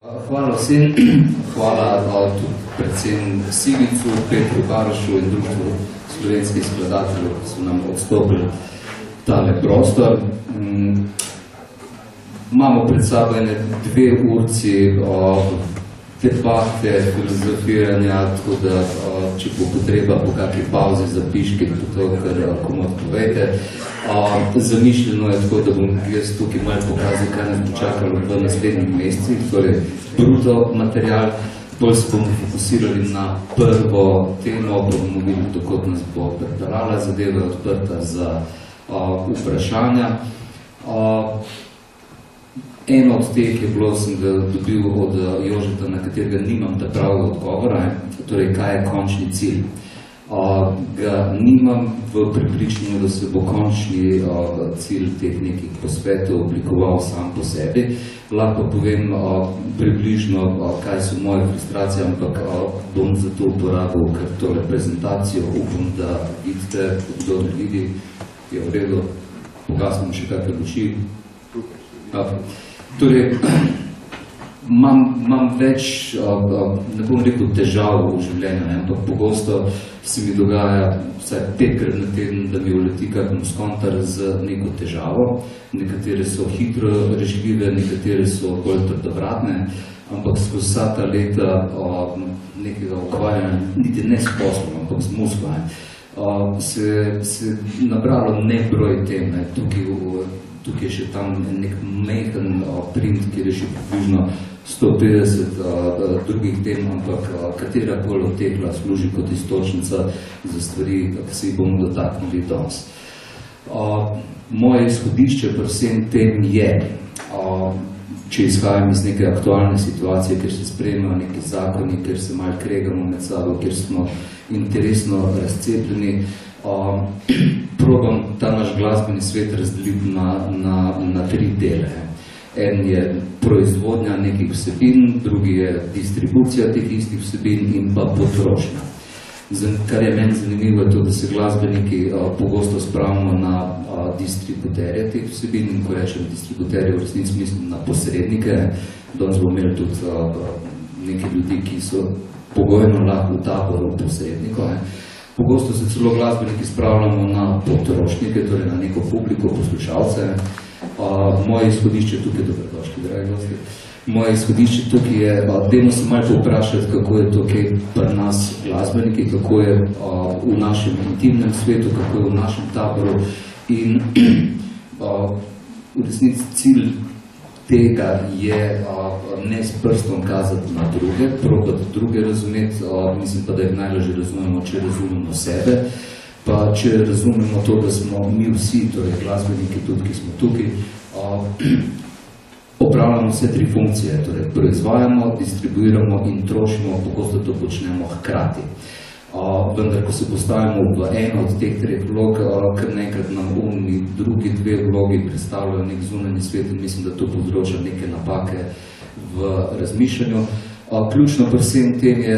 Hvala vsem, hvala tudi predvsem Sigicu, Petru Barošu in društvu slovenskih skladateljev, ki so nam odstopili tale prostor. Imamo pred sabo ene 2 urci debate, filozofiranja, tako da če bo potreba po kakšni pauzi za piške, to, kar komod povejte. Zamišljeno je tako, da bom jaz tukaj malo pokazal, kaj nas bo čakalo v naslednjih mesecih, torej bruto material. Bolj se bomo fokusirali na prvo temo, bomo videli, dokot nas bo preparala, zadeva je odprta za vprašanja. Eno od teh je bilo, sem ga dobil od Jožeta, na katerega nimam ta pravega odgovora, torej kaj je končni cilj. Ga nimam v prepričanju, da se bo končni cilj teh nekih posvetov oblikoval sam po sebi. Lahko povem približno, kaj so moje frustracije, ampak bom za to uporabil kar tole prezentacijo. Upam, da vidite, kdo ne vidi, je v redu, pogasnem še kakve luči. Torej, imam več, ne bom rekel težav v življenju, ampak pogosto se mi dogaja vsaj 5-krat na teden, da mi uleti kakšen skontar z neko težavo. Nekatere so hitro rešljive, nekatere so bolj trdovratne, ampak skozi vsa ta leta nekega ukvarjanja, niti ne s poslom, ampak z musklom, se nabralo nebroj tem. Tukaj je še tam nek mehen print, kjer je še približno 150 drugih tem, ampak katerakoli od teh služi kot istočnica za stvari, ki se jih bomo dotaknili danes. Moje izhodišče pri vsem tem je, če izhajam iz neke aktualne situacije, kjer se sprejemajo neki zakoni, kjer se malo kregamo med sabo, kjer smo interesno razcepljeni, probam ta naš glasbeni svet razdeliti na 3 dele. En je proizvodnja nekih vsebin, drugi je distribucija teh istih vsebin in pa potrošnja. Kar je meni zanimivo je to, da se glasbeniki pogosto spravimo na distributerje teh vsebin in ko rečem distributerje, v resnici mislim na posrednike. Danes bomo imeli tudi nekaj ljudi, ki so pogojno lahko v taboru posrednikov. Pogosto se celo glasbeniki spravljamo na potrošnike, torej na neko publiko, poslušalce. Moje izhodišče tukaj, dobrodošli, dragi gosti, moje izhodišče tukaj je, dajmo se malo povprašati, kako je to kaj pri nas glasbeniki, kako je v našem intimnem svetu, kako je v našem taboru in v resnici cilj tega je ne s prstom kazati na druge, probati druge razumeti, mislim pa, da jih najlažje razumemo, če razumemo sebe, pa če razumemo to, da smo mi vsi, torej glasbeniki tudi, ki smo tukaj, opravljamo vse 3 funkcije, torej proizvajamo, distribuiramo in trošimo, pogosto to počnemo hkrati. Vendar, ko se postavimo v eno od teh 3 vlog, kar nekrat nam drugi 2 vlogi predstavljajo nek zunanji svet in mislim, da to povzroča neke napake v razmišljanju. Ključno pri vsem tem je,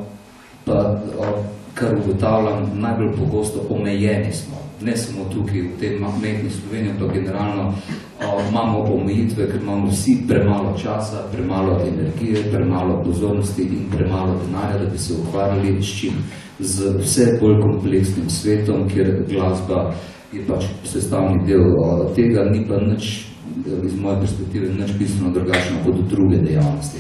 kar ugotavljam, najbolj pogosto omejeni smo. Ne samo tukaj v tem mehni Sloveniji, pa generalno imamo omejitve, ker imamo vsi premalo časa, premalo energije, premalo pozornosti in premalo denarja, da bi se ukvarjali s čim? Z vse bolj kompleksnim svetom, kjer glasba je pač sestavni del tega, ni pa nič, iz moje perspektive, nič bistveno drugačno kot druge dejavnosti.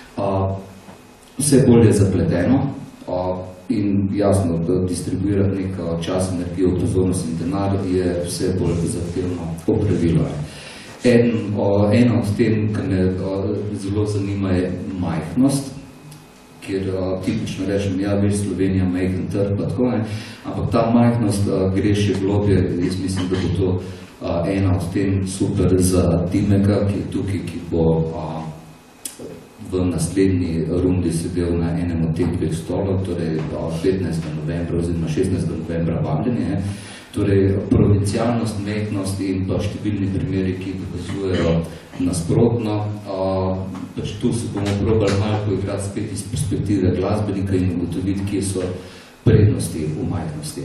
Vse bolj je zapleteno in jasno, da distribuirati nek čas, energijo, pozornost in denar je vse bolj zahtevno opravilo. Ena od tem, ki me zelo zanima, je majhnost, kjer tipično rečem, ja, veš, Slovenija, majhen trg, pa tako, ampak ta majhnost gre še globje, jaz mislim, da bo to ena od tem super za Dimeka, ki je tukaj, ki bo v naslednji rundi sedel na enem od teh 2 stolov, torej 15. novembra oziroma 16. novembra vabljeni. Torej, provincialnost, mehnost in pa številni primeri, ki dokazujejo nasprotno. Pač tu se bomo probali malo poigrati spet iz perspektive glasbenika in ugotoviti, kje so prednosti v majhnosti.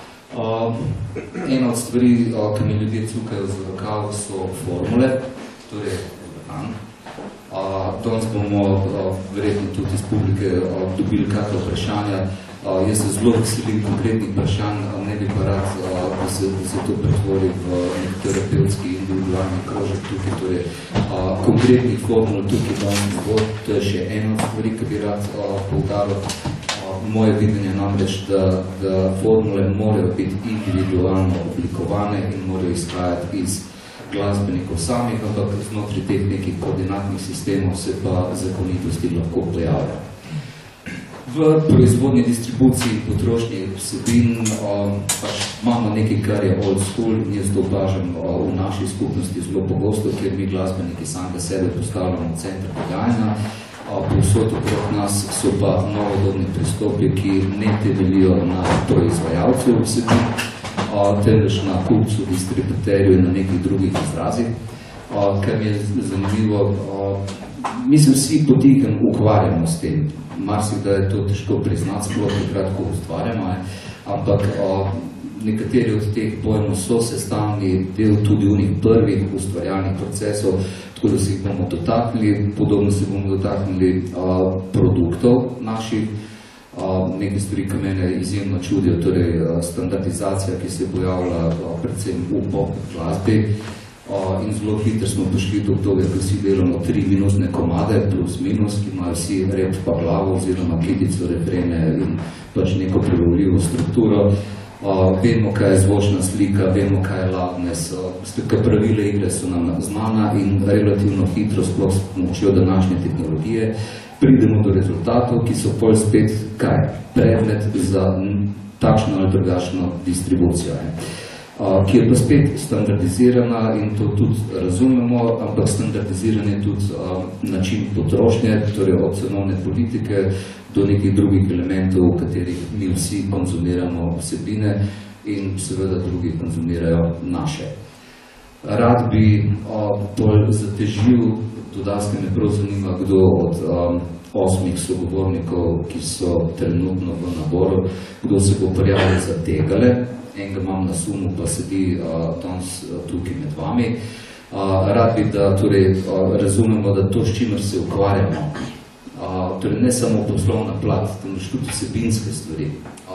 Ena od stvari, ki mi ljudje cukajo za rokav, so formule, torej Danes bomo verjetno tudi iz publike dobili kakve vprašanja. Jaz se zelo veselim konkretnih vprašanj, ne bi pa rad, da se to pretvori v nek terapevtski individualni krožek tukaj, torej konkretnih formul tukaj danes bo, to je še ena stvari, ki bi rad poudaril. Moje videnje namreč, da formule morajo biti individualno oblikovane in morajo izhajati iz glasbenikov samih, ampak znotraj teh nekih koordinatnih sistemov se pa zakonitosti lahko pojavljajo. V proizvodnji, distribuciji in potrošnji vsebin pač imamo nekaj, kar je old school in jaz to opažam v naši skupnosti zelo pogosto, kjer mi glasbeniki samega sebe postavljamo v center dogajanja. Povsod okrog nas so pa novodobni pristopi, ki ne temeljijo na proizvajalcu vsebin, temveč na kupcu, distributerju in na nekih drugih izrazih. Kar mi je zanimivo, mi se vsi potihem ukvarjamo s tem. Marsikdaj je to težko priznati, sploh takrat, ko ustvarjamo, ampak nekateri od teh pojmov so sestavni del tudi unih prvih ustvarjalnih procesov, tako da se jih bomo dotaknili, podobno se bomo dotaknili produktov naših, nekaj stvari, ki mene izjemno čudijo, torej standardizacija, ki se pojavlja predvsem v pop glasbi. In zelo hitro smo prišli do obdobja, ko si delamo 3 minusne komade, plus minus, ki imajo vsi rep pa glavo, oziroma kitico, refrene in pač neko prevoljivo strukturo. Vemo, kaj je zvočna slika, vemo, kaj je loudness, pravila igre so nam znana in relativno hitro, sploh s pomočjo današnje tehnologije, pridemo do rezultatov, ki so pol spet kaj? Predmet za takšno ali drugačno distribucijo. Ki je pa spet standardizirana in to tudi razumemo, ampak standardiziran je tudi način potrošnje, torej od cenovne politike do nekih drugih elementov, v katerih mi vsi konzumiramo vsebine in seveda drugi konzumirajo naše. Rad bi bolj zatežil, dodaske me prav zanima, kdo od 8 sogovornikov, ki so trenutno v naboru, kdo se bo prijavil za tegale. Enega imam na sumu, pa sedi danes tukaj med vami. Rad bi, da torej razumemo, da to, s čimer se ukvarjamo, torej ne samo poslovna plat, temveč tudi vsebinske stvari,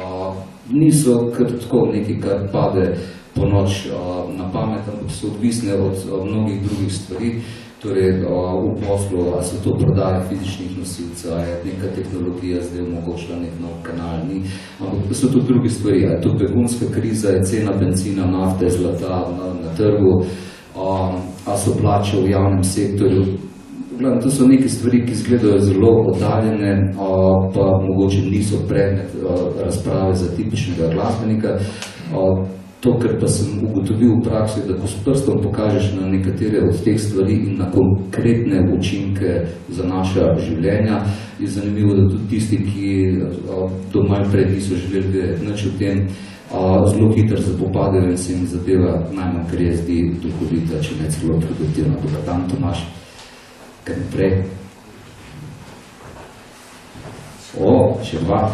niso kar tako nekaj, kar pade po noč na pamet, ampak so odvisne od mnogih drugih stvari. Torej v poslu, a so to prodaje fizičnih nosilcev, je neka tehnologija zdaj omogočila nek nov kanal, ni, ampak so to druge stvari, je to begunska kriza, je cena benzina, nafte, zlata na trgu, a so plače v javnem sektorju. Gledam, to so neke stvari, ki izgledajo zelo oddaljene, pa mogoče niso predmet razprave za tipičnega glasbenika. To, kar pa sem ugotovil v praksi, da ko s prstom pokažeš na nekatere od teh stvari in na konkretne učinke za naša življenja, je zanimivo, da tudi tisti, ki do malo prej niso želeli vedeti nič o tem, zelo hitro zapopadajo in se jim zadeva najmanj, kar je zdi duhovita, če ne celo produktivna. Dobar dan, Tomaž. Kaj naprej? Še dva.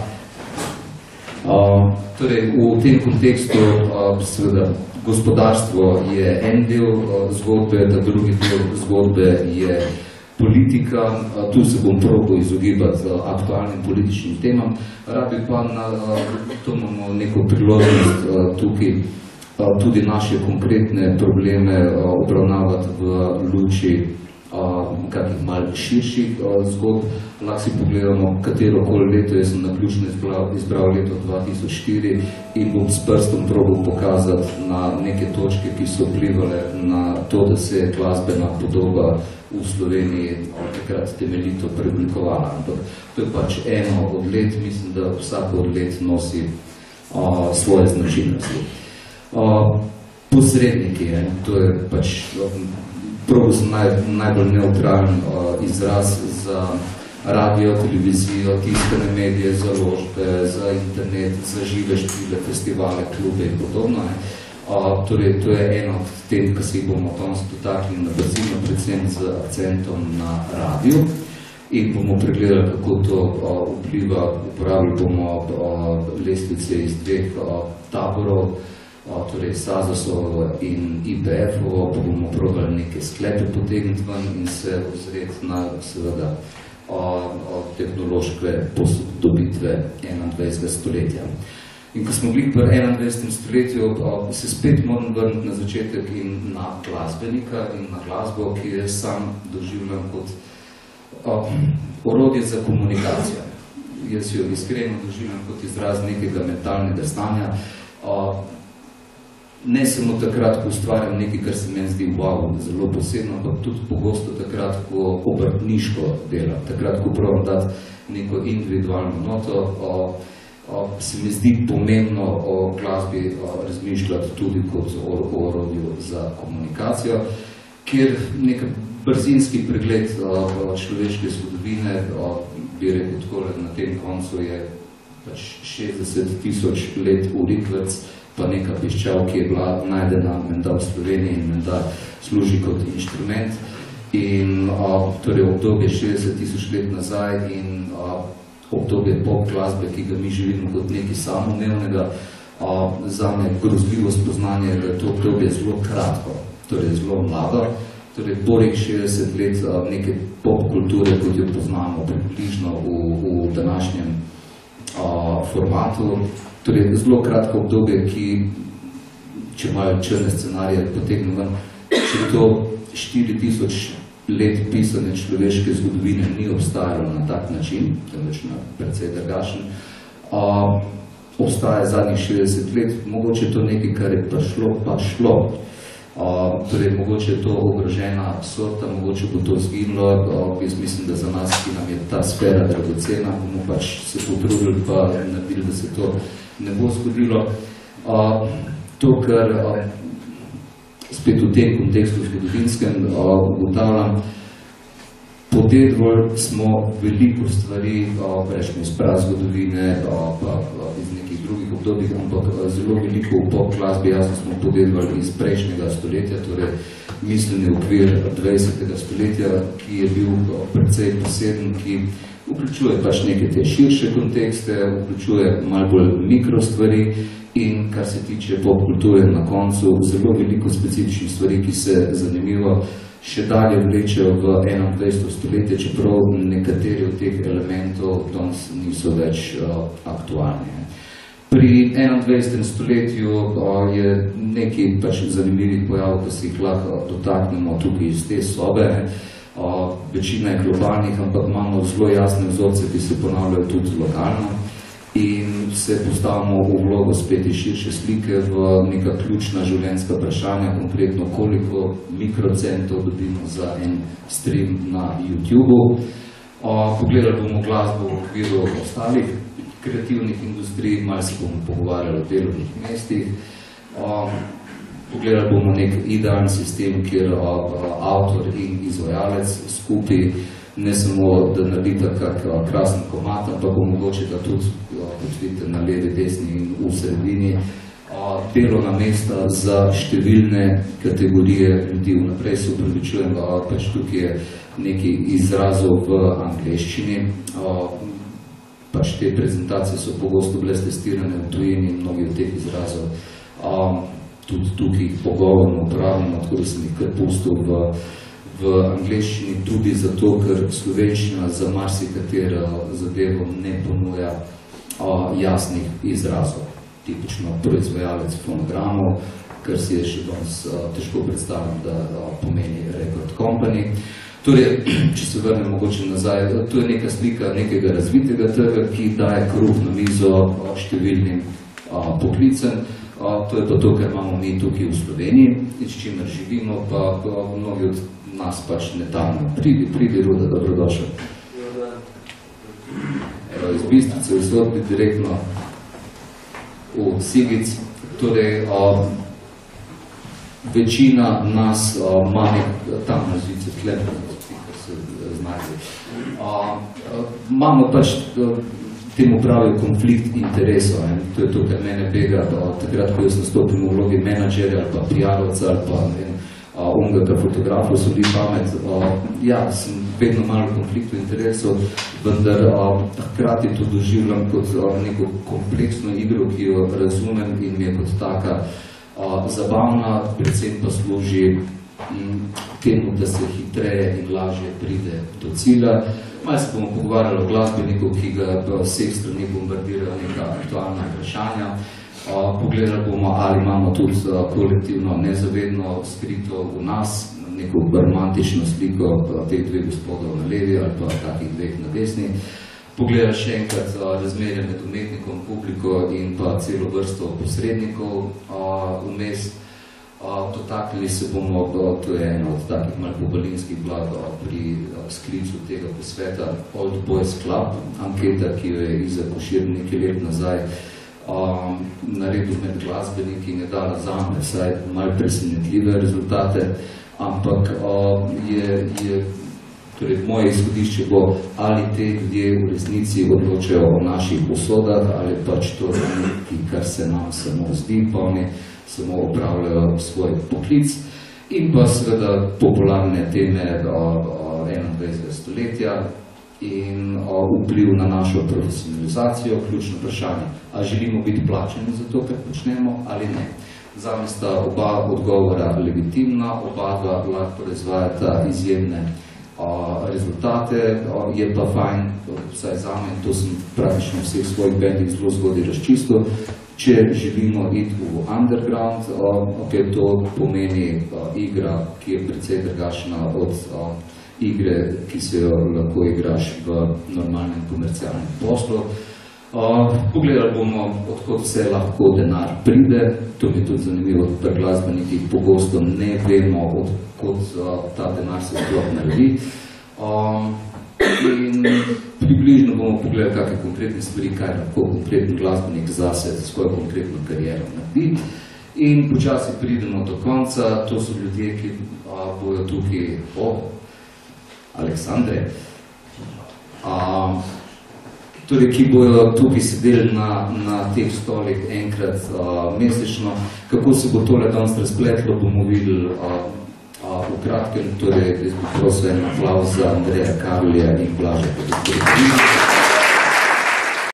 Torej, v tem kontekstu seveda gospodarstvo je en del zgodbe, da drugi del zgodbe je politika. Tu se bom probal izogibati aktualnim političnim temam. Rad bi pa, to imamo neko priložnost tukaj, tudi naše konkretne probleme obravnavati v luči kakih malo širših zgodb. Lahko si pogledamo, katero koli leto, jaz sem naključno izbral leto 2004 in bom s prstom probal pokazati na neke točke, ki so vplivale na to, da se je glasbena podoba v Sloveniji takrat temeljito preoblikovala. Ampak to je pač eno od let, mislim, da vsako od let nosi svoje značilnosti. Posredniki, to je pač probal sem najbolj neutralen izraz za radio, televizijo, tiskane medije, založbe, za internet, za žive štile, festivale, klube in podobno. Torej, to je eno od tem, ki se jih bomo danes dotaknili na brzino, predvsem z akcentom na radio. In bomo pregledali, kako to vpliva. Uporabili bomo lestvice iz dveh taborov. torej Sazosovo in IPF-ovo, pa bomo probali neke sklepe potegniti ven in se ozreti na seveda tehnološke posodobitve 21. stoletja. In ko smo bili pri 21. stoletju, se spet moram vrniti na začetek in na glasbenika in na glasbo, ki je sam doživljam kot orodje za komunikacijo. Jaz jo iskreno doživljam kot izraz nekega mentalnega stanja. Ne samo takrat, ko ustvarjam nekaj, kar se meni zdi wow, zelo posebno, ampak tudi pogosto takrat, ko obrtniško delam, takrat, ko probam dati neko individualno noto, se mi zdi pomembno o glasbi razmišljati tudi kot o orodju za komunikacijo, kjer nek brzinski pregled človeške zgodovine, bi rekel takole, na tem koncu je 60.000 let v rikverc, pa neka piščal, ki je bila najdena menda v Sloveniji in menda služi kot inštrument. In torej obdobje 60.000 let nazaj in obdobje pop glasbe, ki ga mi živimo kot nekaj samoumevnega, zame grozljivo spoznanje, da je to obdobje zelo kratko, torej zelo mlado, torej borih 60 let neke pop kulture, kot jo poznamo približno v današnjem formatu, torej zelo kratko obdobje, ki, če imajo črne scenarije, potegne ven, če to 4000 let pisane človeške zgodovine ni obstajalo na tak način, temveč na precej drugačen, obstaja zadnjih 60 let, mogoče to nekaj, kar je prišlo, pa šlo. Torej, mogoče je to ogrožena sorta, mogoče bo to zginilo, jaz mislim, da za nas, ki nam je ta sfera dragocena, bomo pač se potrudili pa naredili, da se to ne bo zgodilo. To, kar spet v tem kontekstu zgodovinskem ugotavljam, podedovali smo veliko stvari, rečemo iz prazgodovine, pa iz nekih drugih obdobij, ampak zelo veliko v pop glasbi jasno smo podedovali iz prejšnjega stoletja, torej misleni okvir 20. stoletja, ki je bil precej poseben, ki vključuje pač neke te širše kontekste, vključuje malo bolj mikro stvari in kar se tiče pop kulture na koncu, zelo veliko specifičnih stvari, ki se zanimivo še dalje vlečejo v 21. stoletje, čeprav nekateri od teh elementov danes niso več aktualni. Pri 21. stoletju je nekaj pač zanimivih pojavov, ki se jih lahko dotaknemo tukaj iz te sobe. Večina je globalnih, ampak imamo zelo jasne vzorce, ki se ponavljajo tudi lokalno in se postavimo v vlogo spet iz širše slike v neka ključna življenjska vprašanja, konkretno koliko mikrocentov dobimo za en stream na YouTubeu. Pogledali bomo glasbo v okviru ostalih kreativnih industrij, malo se bomo pogovarjali o delovnih mestih. Pogledali bomo nek idealni sistem, kjer avtor in izvajalec skupaj ne samo, da naredita kak krasen komad, ampak mogoče da tudi, kot vidite, na levi, desni in v sredini, delovna mesta za številne kategorije ljudi. Vnaprej se upravičujem, pač tukaj je nekaj izrazov v angleščini. Pač te prezentacije so pogosto bile testirane v tujini in mnogi od teh izrazov tudi tukaj pogovorno uporabljamo, tako da sem jih kar pustil v angleščini, tudi zato, ker slovenščina za marsikatero zadevo ne ponuja jasnih izrazov. Tipično proizvajalec fonogramov, kar si je še danes težko predstavljati, da pomeni record company. Torej, če se vrnem mogoče nazaj, to je neka slika nekega razvitega trga, ki daje kruh na mizo številnim poklicem. To je pa to, kar imamo mi tukaj v Sloveniji, s čimer živimo, pa mnogi od nas pač ne tamno. Pridi, Ruda, dobrodošel. Evo, iz Bistrice vzhoditi direktno v Sigic. Torej, večina nas ima tam razvice tlep, kar se znajde. Imamo pač temu pravijo konflikt interesov. To je to, kar mene bega, takrat, ko jaz nastopim v vlogi menadžerja ali pa PR-ovca ali pa onega fotografov so bili pamet. Ja, sem vedno malo v konfliktu interesov, vendar hkrati to doživljam kot neko kompleksno igro, ki jo razumem in mi je kot taka zabavna, predvsem pa služi temu, da se hitreje in lažje pride do cilja. Malo se bomo pogovarjali o glasbeniku, ki ga v vseh strani bombardirajo neka aktualna vprašanja. Pogledali bomo, ali imamo tudi kolektivno nezavedno skrito v nas neko romantično sliko teh dveh gospodov na levi ali pa takih dveh na desni. Pogledali še enkrat razmerje med umetnikom, publiko in pa celo vrsto posrednikov vmes. Dotaknili se bomo, to je eno od takih malo pobalinskih blagov pri sklicu tega posveta Old Boys Club, anketa, ki jo je Iza Košir nekaj let nazaj naredil med glasbeniki in je dala zame vsaj malo presenetljive rezultate, ampak torej moje izhodišče bo, ali te ljudje v resnici odločajo o naših usodah, ali pač to nekaj, kar se nam samo zdi, pa oni samo opravljajo svoj poklic. In pa seveda popularne teme 21. stoletja in vpliv na našo profesionalizacijo, ključno vprašanje. A želimo biti plačeni za to, kar počnemo, ali ne? Zame sta oba odgovora legitimna, oba dva lahko proizvajata izjemne rezultate, je pa fajn, vsaj zame, to sem praktično vseh svojih bendih zelo zgodaj razčistil, če želimo iti v underground, to pomeni igra, ki je precej drugačna od igre, ki se jo lahko igraš v normalnem komercialnem poslu. Pogledali bomo, odkot vse lahko denar pride, to mi je tudi zanimivo, pri glasbenikih pogosto ne vemo, odkot ta denar se sploh naredi. In približno bomo pogledali kakšne konkretne stvari, kaj lahko konkreten glasbenik zase za svojo konkretno kariero naredi. In počasi pridemo do konca, to so ljudje, ki bojo tukaj Aleksandre, torej, ki bojo tukaj sedeli na teh stolih enkrat mesečno. Kako se bo tole danes razpletlo, bomo videli v kratkem. Torej, jaz bi prosil en aplavz za Andreja Karolja in Blaža.